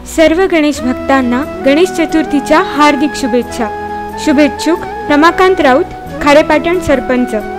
सर्व गणेश भक्तांना गणेश चतुर्थीच्या हार्दिक शुभेच्छा। शुभेच्छुक रमाकांत राऊत, खारेपाटण सरपंच।